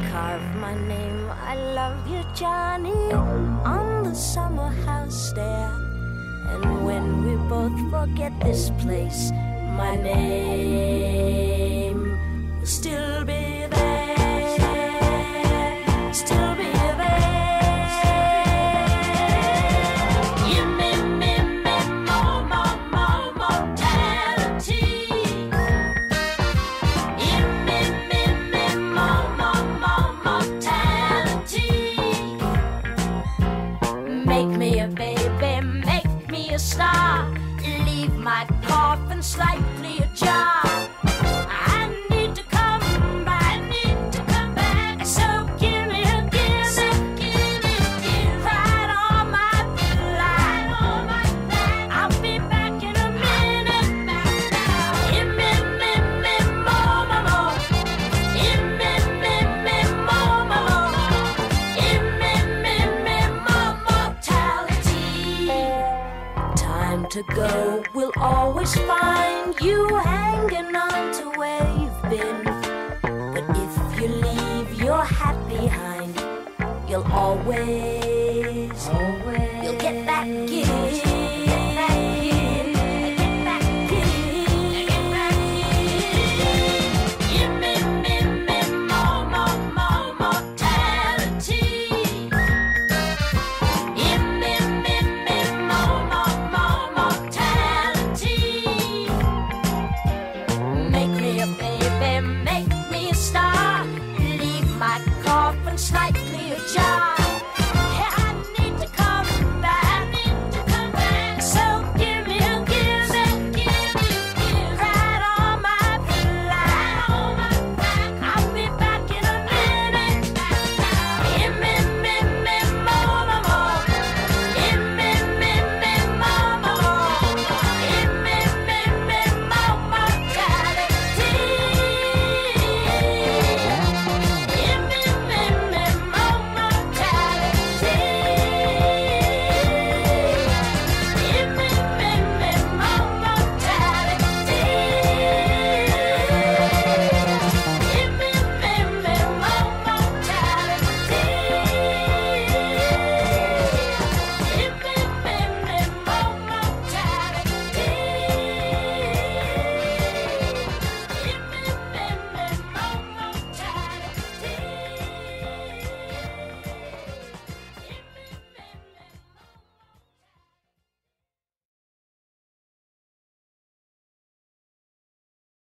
carve my name, I love you, Johnny, on the summer house stair. And when we both forget this place, my name will still be there, still be there. Make me a baby, make me a star, leave my coffin slightly ajar. I need to come back, so give me a kiss, right on my line. I'll be back in a minute. Time to go, we'll always find you hanging on to where you've been. But if you leave your hat behind, you'll always